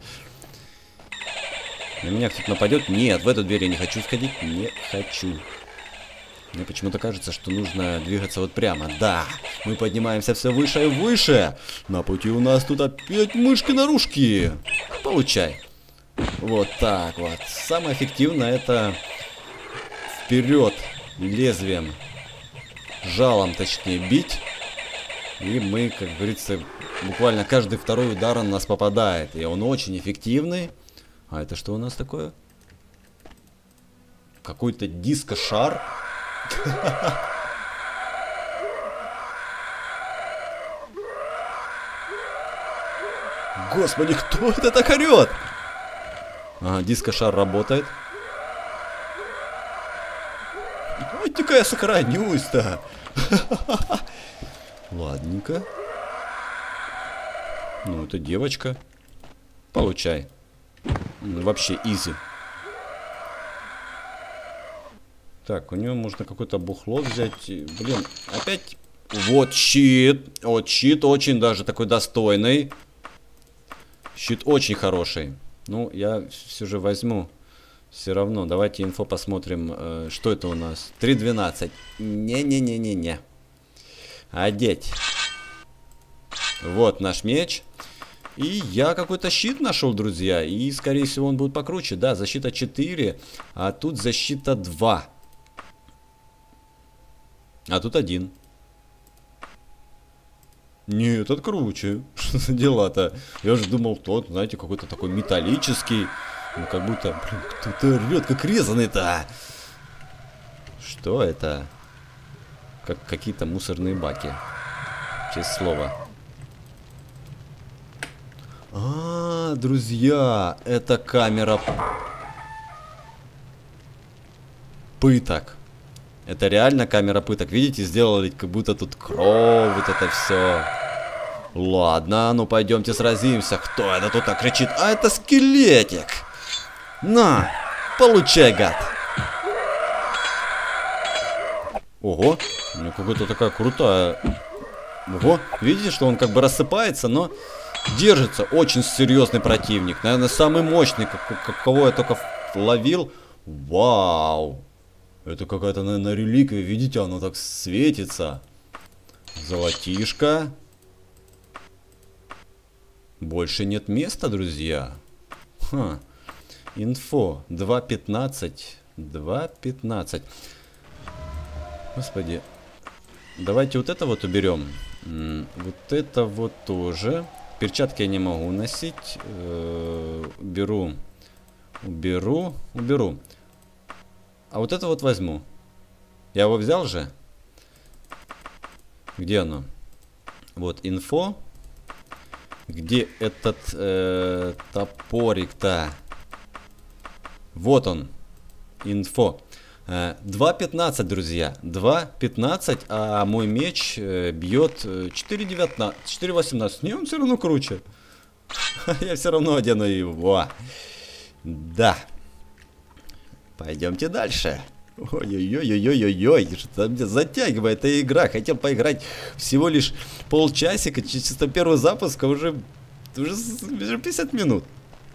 На меня кто-то нападет? Нет, в эту дверь я не хочу сходить. Не хочу. Мне почему-то кажется, что нужно двигаться вот прямо. Да, мы поднимаемся все выше и выше. На пути у нас тут опять мышки-наружки. Получай. Вот так вот. Самое эффективное это вперед лезвием. Жалом, точнее, бить. И мы, как говорится, буквально каждый второй удар на нас попадает. И он очень эффективный. А это что у нас такое? Какой-то диско-шар. Господи, кто это так орет? Ага, диско-шар работает. Ой-ка я сохранюсь-то. Ладненько. Ну, это девочка. Получай. Вообще изи. Так, у нее можно какое-то бухло взять. Блин, опять... Вот щит. Вот щит очень даже такой достойный. Щит очень хороший. Ну, я все же возьму. Все равно. Давайте инфо посмотрим. Что это у нас? 3.12. Не-не-не-не-не. Одеть. Вот наш меч. И я какой-то щит нашел, друзья. И, скорее всего, он будет покруче. Да, защита 4. А тут защита 2. А тут 1. Нет, это круче. Что за дела-то? Я же думал, тот, знаете, какой-то такой металлический. Ну, как будто, блин, кто-то рвет, как резанный-то. Что это? Как какие-то мусорные баки. Честное слово. А, друзья, это камера пыток. Это реально камера пыток. Видите, сделали как будто тут кровь, вот это все. Ладно, ну пойдемте сразимся. Кто это тут так кричит? А это скелетик. На, получай, гад. Ого, у него какая-то такая крутая. Ого, видите, что он как бы рассыпается, но держится. Очень серьезный противник. Наверное, самый мощный, кого я только ловил. Вау. Это какая-то, наверное, реликвия. Видите, оно так светится. Золотишко. Больше нет места, друзья. Ха. Инфо. 2.15. 2.15. Господи. Давайте вот это вот уберем. Вот это вот тоже. Перчатки я не могу носить. Уберу. Уберу. А вот это вот возьму. Я его взял же? Где оно? Вот, инфо. Где этот топорик-то? Вот он. Инфо. 2.15, друзья. 2.15, а мой меч бьет 4.19. 4.18. Не, он все равно круче. Я все равно одену его. Да. Пойдемте дальше. Ой-ой-ой-ой-ой-ой. Что меня затягивает эта игра. Хотел поиграть всего лишь полчасика. Чисто первый запуск, а уже 50 минут.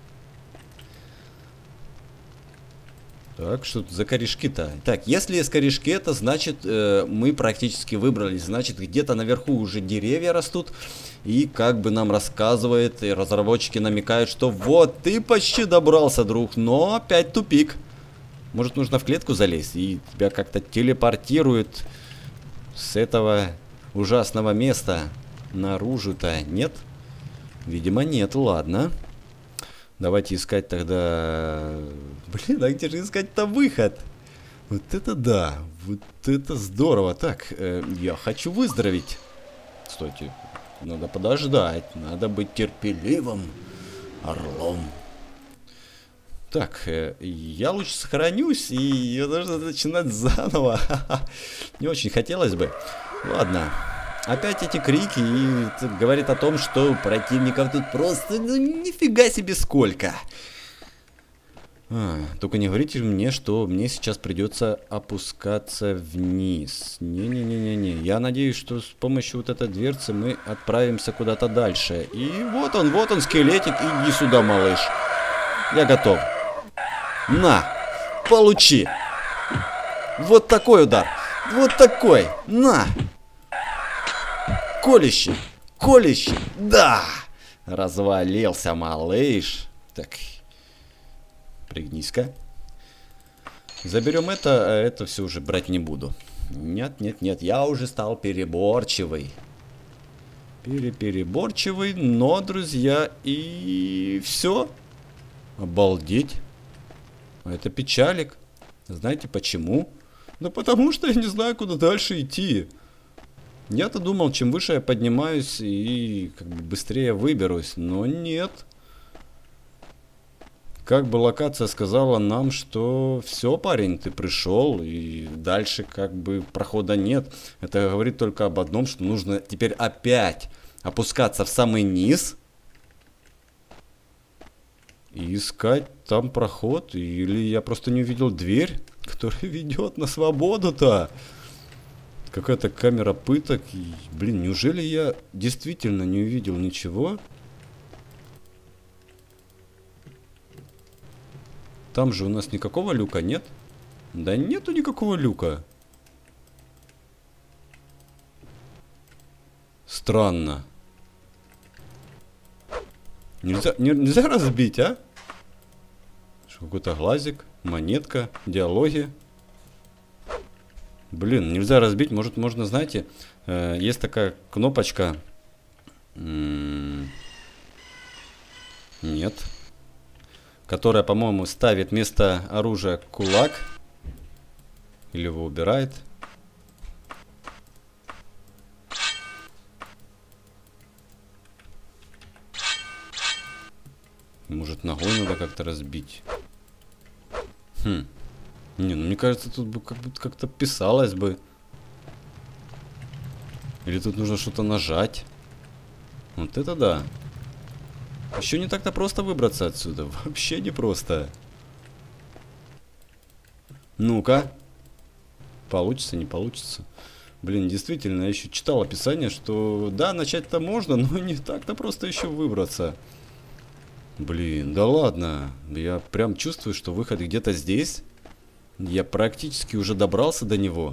Так, что тут за корешки-то? Так, если есть корешки, это значит, мы практически выбрались. Значит, где-то наверху уже деревья растут. И как бы нам рассказывает, и разработчики намекают, что вот, ты почти добрался, друг, но опять тупик. Может, нужно в клетку залезть, и тебя как-то телепортирует с этого ужасного места наружу-то. Нет? Видимо, нет. Ладно. Давайте искать тогда... Блин, а где же искать-то выход? Вот это да. Вот это здорово. Так, я хочу выздороветь. Стойте. Надо подождать. Надо быть терпеливым орлом. Так, я лучше сохранюсь, и я должен начинать заново. Не очень хотелось бы. Ладно. Опять эти крики, и это говорит о том, что противников тут просто, ну, нифига себе сколько. Только не говорите мне, что мне сейчас придется опускаться вниз. Не-не-не-не-не. Я надеюсь, что с помощью вот этой дверцы мы отправимся куда-то дальше. И вот он, скелетик. Иди сюда, малыш. Я готов. На, получи. Вот такой удар. Вот такой. На. Колище. Колище. Да. Развалился, малыш. Так. Пригнись-ка. Заберем это, а это все уже брать не буду. Нет, нет, нет, я уже стал переборчивый. Переборчивый, но, друзья, и все. Обалдеть. Это печалик. Знаете почему? Да потому что я не знаю, куда дальше идти. Я-то думал, чем выше я поднимаюсь и как бы быстрее выберусь, но нет. Как бы локация сказала нам, что все, парень, ты пришел, и дальше как бы прохода нет. Это говорит только об одном, что нужно теперь опять опускаться в самый низ и искать там проход. Или я просто не увидел дверь, которая ведет на свободу-то. Какая-то камера пыток. И, блин, неужели я действительно не увидел ничего? Там же у нас никакого люка нет? Да нету никакого люка. Странно. Нельзя разбить, а? Какой-то глазик, монетка, диалоги. Блин, нельзя разбить. Может, можно, знаете, есть такая кнопочка. Нет. Которая, по-моему, ставит вместо оружия кулак. Или его убирает. Может, ногой надо как-то разбить. Не, ну мне кажется, тут бы как-то писалось бы. Или тут нужно что-то нажать. Вот это да. Еще не так-то просто выбраться отсюда. Вообще не просто. Ну-ка. Получится, не получится. Блин, действительно, я еще читал описание, что да, начать-то можно, но не так-то просто еще выбраться. Блин, да ладно. Я прям чувствую, что выход где-то здесь. Я практически уже добрался до него.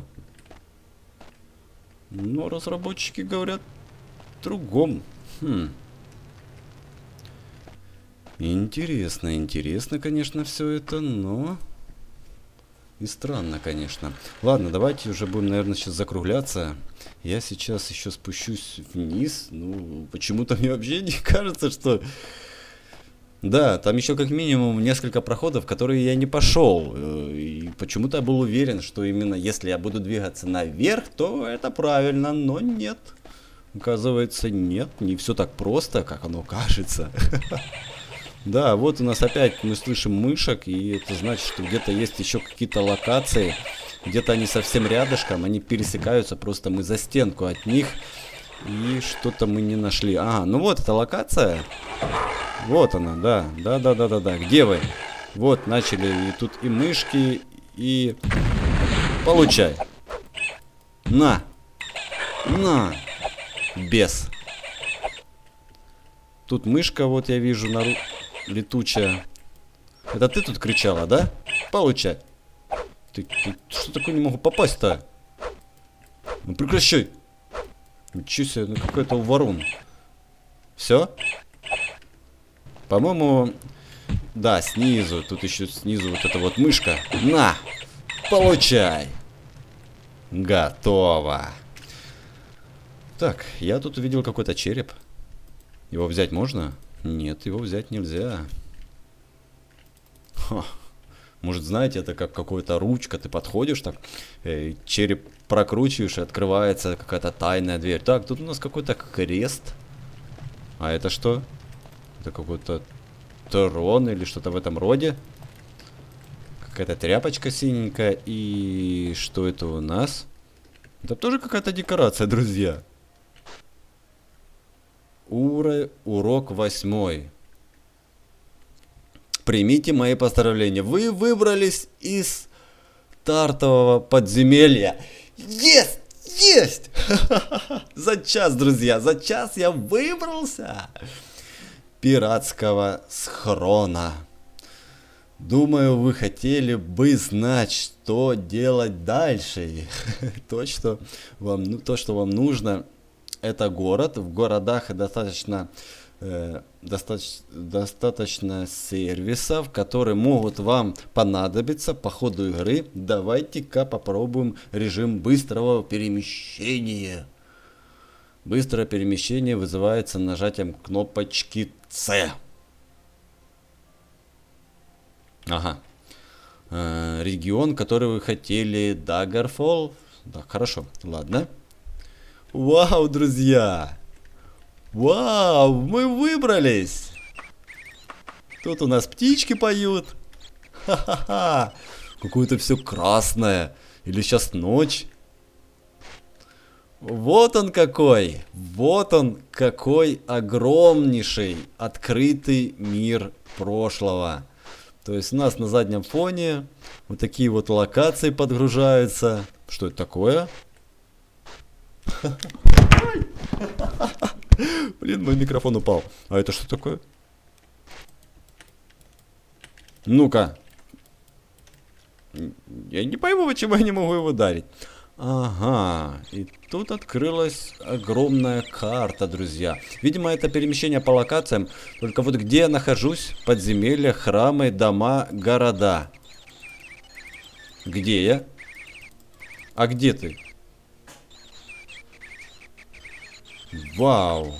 Но разработчики говорят о другом. Интересно, интересно, конечно, все это, но... И странно, конечно. Ладно, давайте уже будем, наверное, сейчас закругляться. Я сейчас еще спущусь вниз. Ну, почему-то мне вообще не кажется, что... Да, там еще как минимум несколько проходов, в которые я не пошел. И почему-то я был уверен, что именно если я буду двигаться наверх, то это правильно, но нет. Оказывается, нет, не все так просто, как оно кажется. Да, вот у нас опять мы слышим мышек, и это значит, что где-то есть еще какие-то локации. Где-то они совсем рядышком, они пересекаются, просто мы за стенку от них. И что-то мы не нашли. Ага, ну вот эта локация. Вот она, да. Да. Где вы? Вот, начали. И тут и мышки, и... Получай. На. Бес. Тут мышка, вот я вижу, летучая. Это ты тут кричала, да? Получай. Ты что такое не могу попасть-то? Ну прекращай. Ничего себе, ну какой-то ворон. Все? По-моему, да, снизу. Тут еще снизу вот эта вот мышка. На! Получай! Готово. Так, я тут увидел какой-то череп. Его взять можно? Нет, его взять нельзя. Ха. Может, знаете, это как какая-то ручка. Ты подходишь так, череп прокручиваешь, и открывается какая-то тайная дверь. Так, тут у нас какой-то крест. А это что? Это какой-то трон или что-то в этом роде. Какая-то тряпочка синенькая. И что это у нас? Это тоже какая-то декорация, друзья. Урок 8. Примите мои поздравления. Вы выбрались из стартового подземелья. Есть! Есть! За час, друзья, за час я выбрался. Пиратского схрона. Думаю, вы хотели бы знать, что делать дальше. То, что вам нужно, это город. В городах достаточно сервисов, которые могут вам понадобиться по ходу игры. Давайте-ка попробуем режим быстрого перемещения. Быстрое перемещение вызывается нажатием кнопочки C. Ага. Регион, который вы хотели, Daggerfall. Да, хорошо, ладно. Вау, друзья! Вау, мы выбрались! Тут у нас птички поют. Ха-ха-ха! Какое-то все красное. Или сейчас ночь? Вот он какой! Вот он какой огромнейший открытый мир прошлого. То есть у нас на заднем фоне вот такие вот локации подгружаются. Что это такое? Блин, мой микрофон упал. А это что такое? Ну-ка. Я не пойму, почему я не могу его ударить. Ага, и тут открылась огромная карта, друзья. Видимо, это перемещение по локациям. Только вот где я нахожусь? Подземелья, храмы, дома, города. Где я? А где ты? Вау.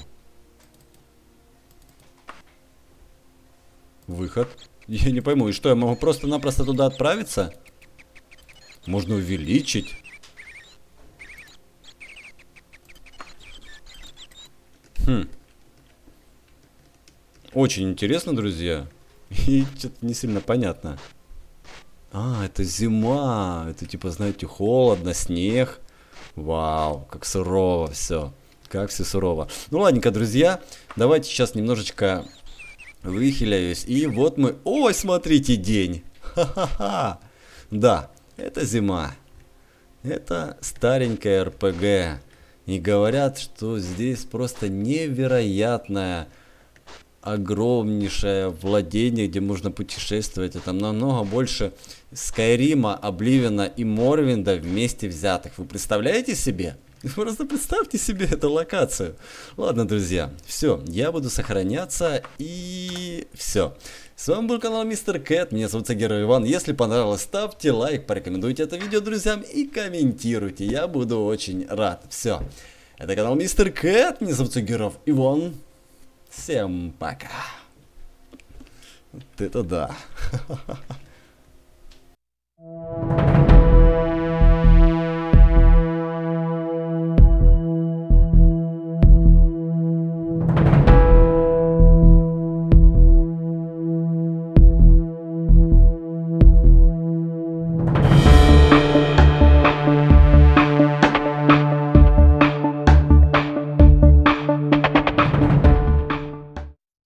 Выход. Я не пойму, и что, я могу просто-напросто туда отправиться? Можно увеличить. Очень интересно, друзья. И что-то не сильно понятно. А, это зима. Это типа, знаете, холодно, снег. Вау, как сурово все. Как все сурово. Ну ладненько, друзья. Давайте сейчас немножечко выхиляюсь. И вот мы... Ой, смотрите, день. Ха-ха-ха. Да, это зима. Это старенькая РПГ. И говорят, что здесь просто невероятное, огромнейшее владение, где можно путешествовать. Это намного больше Скайрима, Обливиона и Морвинда вместе взятых. Вы представляете себе? Просто представьте себе эту локацию. Ладно, друзья, все, я буду сохраняться и все. С вами был канал Мистер Кэт, меня зовут Герой Иван. Если понравилось, ставьте лайк, порекомендуйте это видео друзьям и комментируйте, я буду очень рад. Все, это канал Мистер Кэт, меня зовут Герой Иван. Всем пока. Вот это да.